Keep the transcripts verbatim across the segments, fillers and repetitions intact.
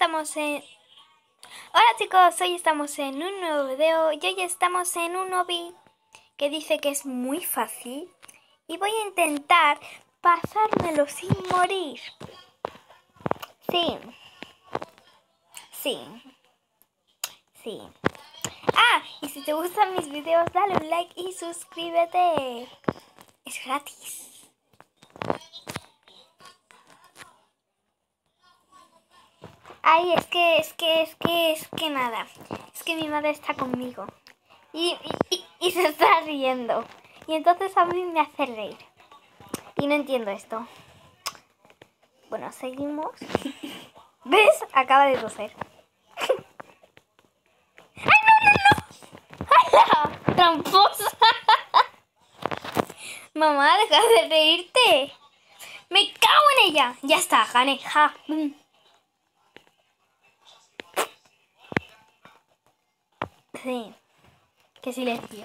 estamos en... Hola chicos, hoy estamos en un nuevo video y hoy estamos en un hobby que dice que es muy fácil y voy a intentar pasármelo sin morir. Sí, sí, sí. Ah, y si te gustan mis videos dale un like y suscríbete. Es gratis. Ay, es que, es que, es que, es que nada. Es que mi madre está conmigo. Y, y, y, y se está riendo. Y entonces a mí me hace reír. Y no entiendo esto. Bueno, seguimos. ¿Ves? Acaba de toser. ¡Ay, no, no, no! ¡Hala! ¡Tramposa! Mamá, deja de reírte. ¡Me cago en ella! Ya está, gané. Ja. Sí. Qué silencio.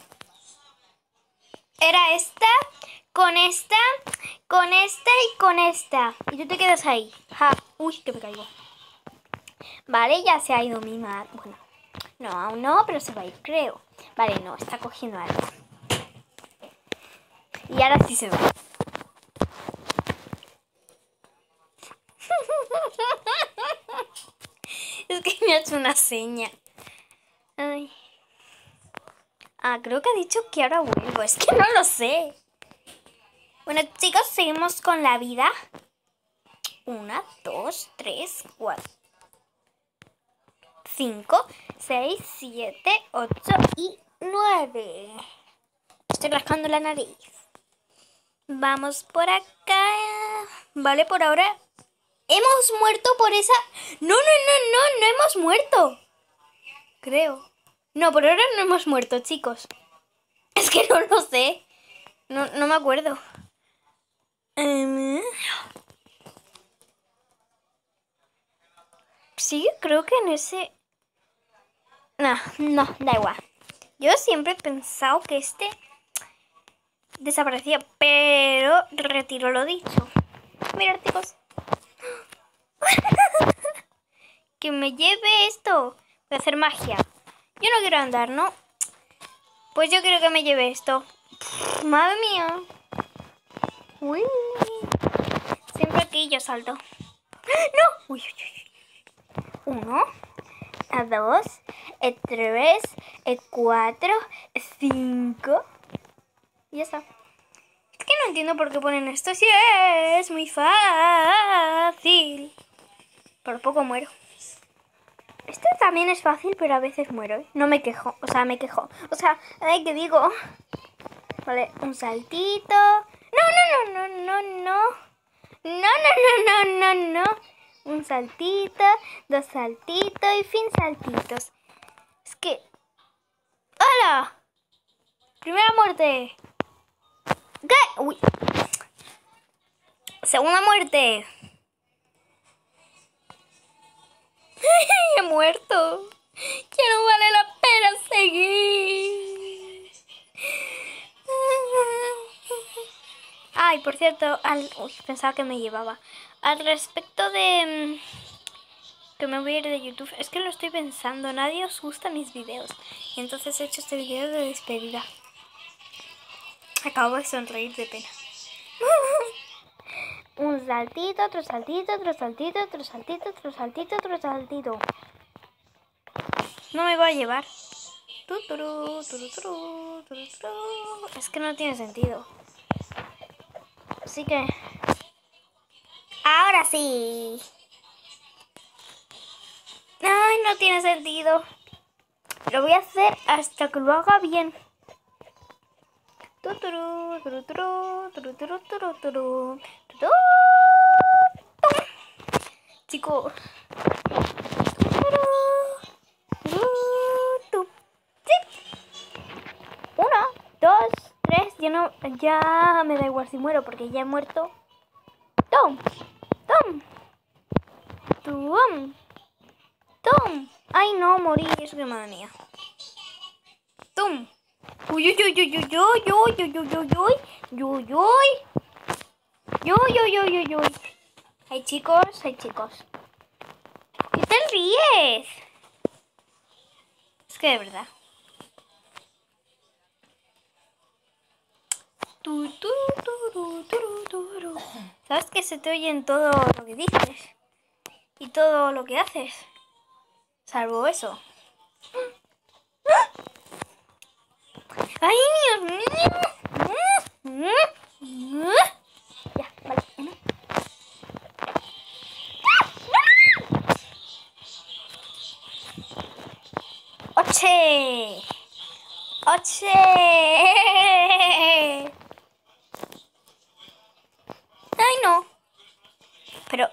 Era esta, con esta, con esta y con esta. Y tú te quedas ahí. Ja. Uy, que me caigo. Vale, ya se ha ido mi madre. Bueno, no, aún no, pero se va a ir, creo. Vale, no, está cogiendo algo. Y ahora sí se va. Es que me ha hecho una seña. Ay. Ah, creo que ha dicho que ahora vuelvo. Es que no lo sé. Bueno, chicos, seguimos con la vida. Una, dos, tres, cuatro, cinco, seis, siete, ocho y nueve. Estoy rascando la nariz. Vamos por acá. Vale, por ahora. ¿Hemos muerto por esa? No, no, no, no, no hemos muerto. Creo. No, por ahora no hemos muerto, chicos. Es que no lo sé. No, no me acuerdo. Um... Sí, creo que en ese... No, no, da igual. Yo siempre he pensado que este desaparecía, pero retiro lo dicho. Mirad, chicos. Que me lleve esto. Voy a hacer magia. Yo no quiero andar, ¿no? Pues yo quiero que me lleve esto. Madre mía. Uy. Siempre aquí yo salto. ¡No! Uy, uy, uy. Uno, a dos, a tres, a cuatro, a cinco. Y ya está. Es que no entiendo por qué ponen esto. Si es muy fácil. Por poco muero. Esto también es fácil, pero a veces muero, ¿eh? No me quejo, o sea, me quejo. O sea, ay, ¿qué digo? Vale, un saltito. No, no, no, no, no, no. No, no, no, no, no, no. Un saltito, dos saltitos y fin saltitos. Es que... ¡Hala! Primera muerte. ¿Qué? Uy. Segunda muerte. He muerto. Ya no vale la pena seguir. Ay, por cierto, al... Uy, pensaba que me llevaba. Al respecto de... que me voy a ir de YouTube. Es que lo estoy pensando. Nadie os gusta mis videos. Y entonces he hecho este video de despedida. Acabo de sonreír de pena. Un saltito, otro saltito, otro saltito, otro saltito, otro saltito, otro saltito. No me va a llevar. Tuturu, tuturu, tuturu. Es que no tiene sentido. Así que... ahora sí. Ay, no tiene sentido. Lo voy a hacer hasta que lo haga bien. Tuturu, tuturu, tuturu, tuturu, tuturu. Chico. Uno, dos, tres. Ya no, ya me da igual si muero porque ya he muerto. Tom, tom, tom, tom. Ay, no, morí. Es que madre mía. Tom. Uy, uy, uy, uy, uy, uy, uy, uy, uy, uy, uy, uy, uy, uy, uy, uy. Hay chicos, hay chicos. diez. Es que de verdad. Tu, tu, turu, turu, turu. ¿Sabes que se te oye en todo lo que dices? Y todo lo que haces. Salvo eso. ¡Ay, Dios mío! Ya, vale. ¡Oche! ¡Oche! ¡Ay, no! Pero...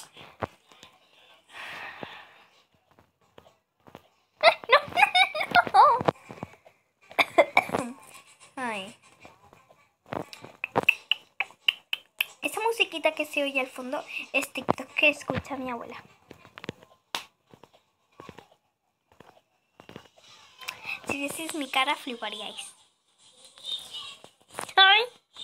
¡No, no, no! Ay. Esa musiquita que se oye al fondo es TikTok que escucha mi abuela. Si vieseis mi cara, fliparíais. ¡Ay!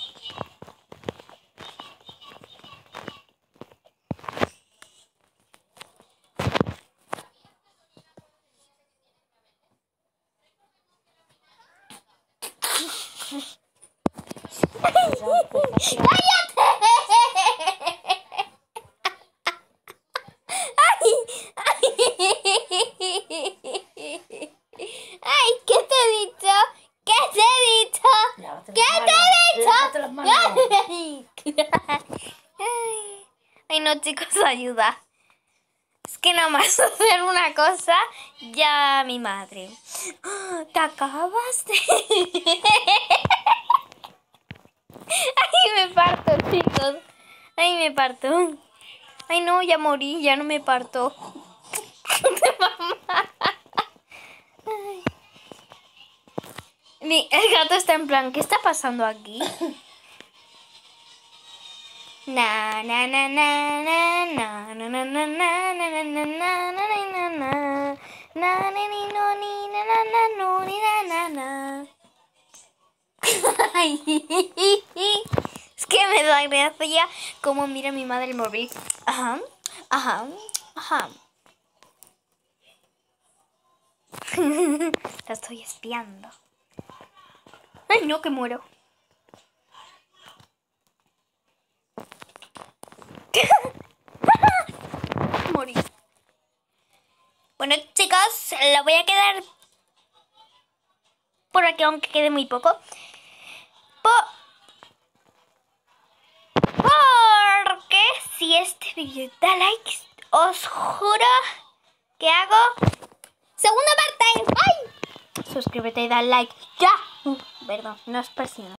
¡Cállate! ¡Ay! ¡Ay! ¿Qué te he dicho? ¿Qué te he dicho? ¿Qué te he dicho? Ay. Ay, no, chicos, ayuda. Es que nada más hacer una cosa, ya mi madre. ¿Te acabas de...? Ay, me parto, chicos. Ay, me parto. Ay, no, ya morí, ya no me parto. Mamá. Ay. Mi, el gato está en plan, ¿qué está pasando aquí? Na na na na na na na na na na na na na na na na na ni no ni na na na no ni na na na. Ay, es que me da gracia como mira mi madre el móvil. Ajá, ajá, ajá. La estoy espiando. Ay, no, que muero. Morí. Bueno, chicos, lo voy a quedar por aquí, aunque quede muy poco. Por... Porque si este vídeo da likes, os juro que hago segunda parte. ¡Ay! Suscríbete y da like ya. Uh, perdón, no es presión.